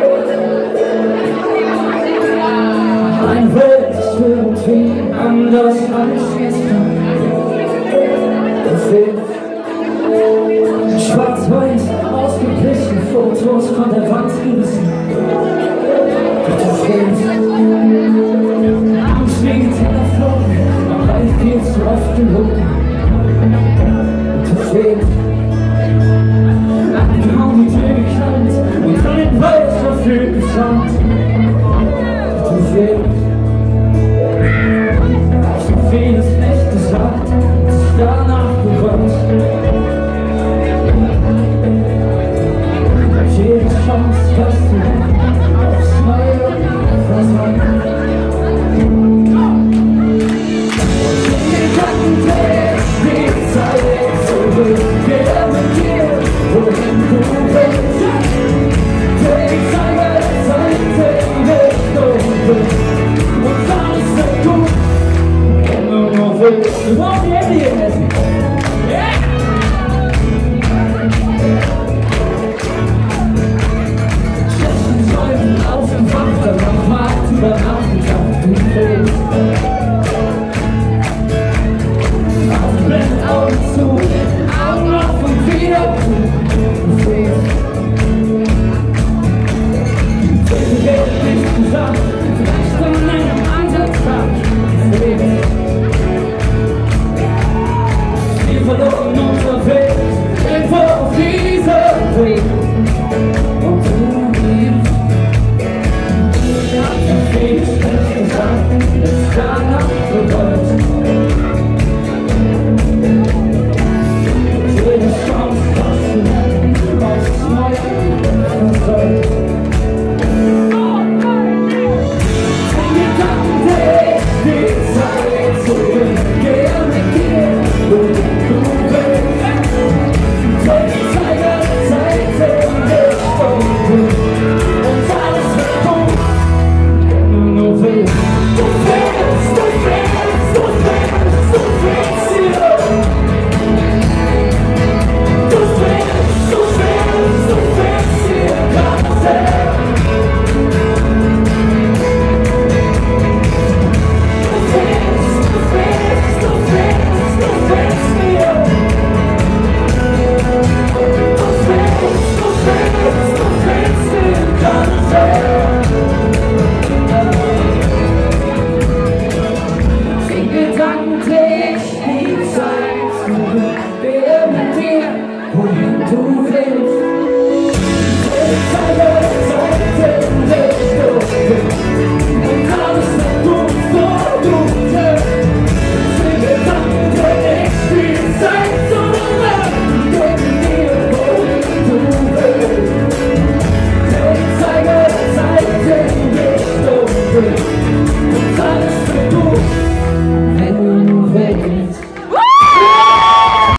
Eine Welt ist irgendwie anders als gestern. Es fehlt schwarz-weiß ausgeblichene Fotos von der Wand gerissen. Es fehlt Angst wegen Telefon, aber ich viel zu oft gelogen. Es fehlt ein Traum mit dir gekannt und ein Weiß dafür geschaut.